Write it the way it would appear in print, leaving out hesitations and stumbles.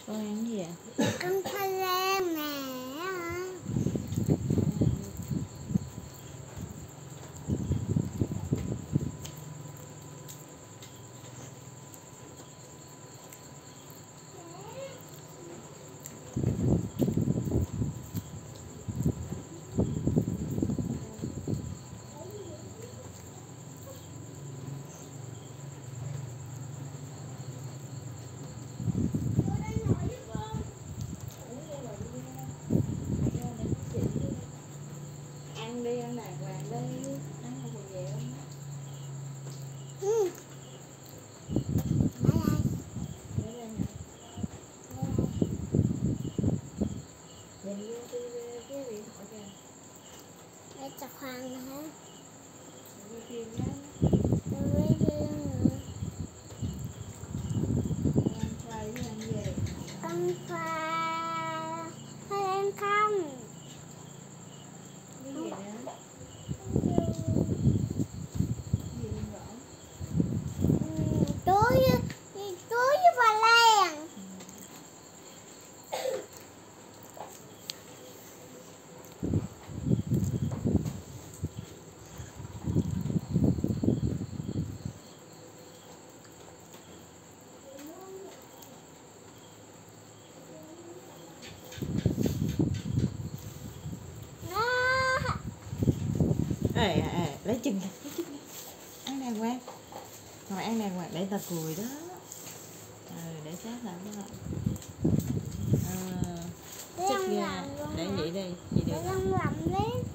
Con ăn gì ạ? Ăn khoai lang nè. Ăn đi, ăn đàng hoàng đi, ăn không còn dẻo. Để đây nè. Nhìn vô cái điện thoại kìa. Để cho khoan hả? Vô phim nhá. Ăn khoai với ăn gì? Ăn khoai lang không? Cái gì nữa? Gì không rõ? Chuối với khoai lang. Lấy chân ra, ăn đàng hoàng. Rồi ăn đàng hoàng để ta cười đó. Để sát lại đó. Chắc ra, để vậy đi, vậy được. Để làm đi.